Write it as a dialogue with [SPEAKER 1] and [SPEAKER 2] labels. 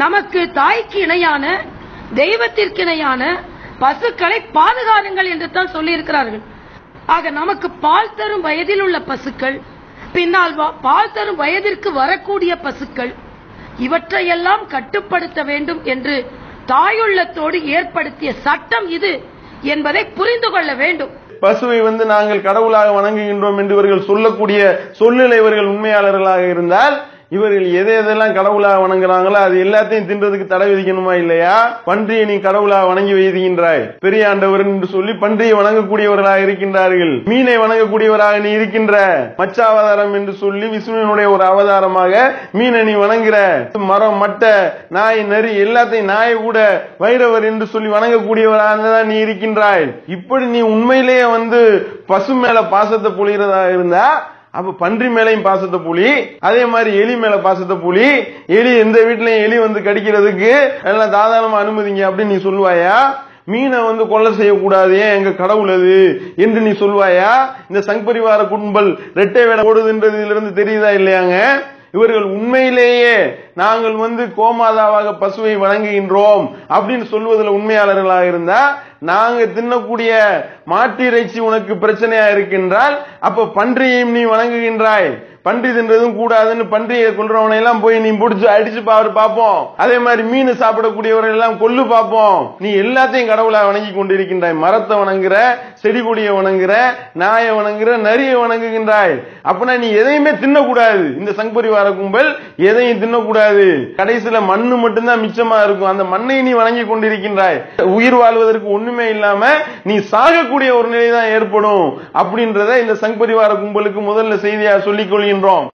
[SPEAKER 1] நமக்கு தாய்க்கு இணையான தெய்வத்திற்கு இணையான பசுக்களை பாதுகாருங்கள் என்று தான் சொல்லி இருக்கிறார்கள். ஆக நமக்கு பால் தரும் வயதில் உள்ள பசுக்கள், பின்னால் பால் தரும் வயதிற்கு வரக்கூடிய பசுக்கள், இவற்றையெல்லாம் கட்டுப்படுத்த வேண்டும் என்று தாயுள்ளத்தோடு ஏற்படுத்திய சட்டம் இது என்பதை புரிந்து கொள்ள வேண்டும்.
[SPEAKER 2] பசுவை நாங்கள் கடவுளாக வணங்குகின்றோம் என்று இவர்கள் சொல்லக்கூடிய சொல்லில் இவர்கள் உண்மையாளர்களாக இருந்தால் இவர்கள் எதையெல்லாம் கடவுளாக வணங்குறாங்களோ அது எல்லாத்தையும் தின்றதுக்கு தடை விதிக்கணுமா இல்லையா? பன்றியை நீ கடவுளாக வணங்கி வைக்கின்றாய், பெரிய ஆண்டவர் என்று சொல்லி பன்றியை வணங்கக்கூடியவர்களாக இருக்கின்றார்கள். மீனை வணங்கக்கூடியவராக நீ இருக்கின்ற, மச்சாவதாரம் என்று சொல்லி விஷ்ணுவினுடைய ஒரு அவதாரமாக மீனை நீ வணங்குற. மரம், மட்டை, நாய், நரி எல்லாத்தையும் நாயை கூட வைரவர் என்று சொல்லி வணங்கக்கூடியவராக நீ இருக்கின்றாய். இப்படி நீ உண்மையிலேயே பசு மேல பாசத்தை பொழிகிறதா இருந்தா அப்ப பன்றி மேலையும் பாசத்தை புலி, அதே மாதிரி எலி மேல பாசத்தை புலி. எலி எந்த வீட்லயும் எலி கடிக்கிறதுக்கு எல்லாம் தாராளமா அனுமதிங்க அப்படின்னு நீ சொல்லுவாயா? மீனை கொலை செய்யக்கூடாது, ஏன் எங்க கடவுள் அது என்று நீ சொல்வாயா? இந்த சங் பரிவார கும்பல் ரெட்டை வேடம் போடுதுன்றதிலிருந்து தெரியுதா இல்லையாங்க? இவர்கள் உண்மையிலேயே நாங்கள் கோமாதாவாக பசுவை வணங்குகின்றோம் அப்படின்னு சொல்வதில் உண்மையாளர்களாக இருந்தா, நாங்க தின்னக்கூடிய மாட்டு இறைச்சி உனக்கு பிரச்சனையா இருக்கின்றால் அப்ப பன்றியையும் நீ வணங்குகின்றாய். பன்றி தின்றதும் கூடாதுன்னு பன்றியை கொல்றவனை எல்லாம் போய் நீ பிடிச்சு அடிச்சு பார்ப்போம். அதே மாதிரி மீன் சாப்பிடக்கூடியவர்கள் எல்லாம் கொல்லு பார்ப்போம். நீ எல்லாத்தையும் கடவுளா வணங்கி கொண்டிருக்கின்றாய். மரத்தை வணங்குற, செடி கொடியை வணங்குற, நாயை வணங்குற, நரியை வணங்குகின்றாய். அப்படின்னா நீ எதையுமே தின்னக்கூடாது. இந்த சங் பரிவார கும்பல் எதையும் தின்னக்கூடாது. கடைசியில மண்ணு மட்டும்தான் மிச்சமா இருக்கும். அந்த மண்ணை நீ வணங்கி கொண்டிருக்கின்றாய். உயிர் வாழ்வதற்கு ஒண்ணுமே இல்லாம நீ சாகக்கூடிய ஒரு நிலை தான் ஏற்படும் அப்படின்றத இந்த சங் பரிவார கும்பலுக்கு முதல்ல செய்தியா சொல்லிக் கொள்கின்றோம்.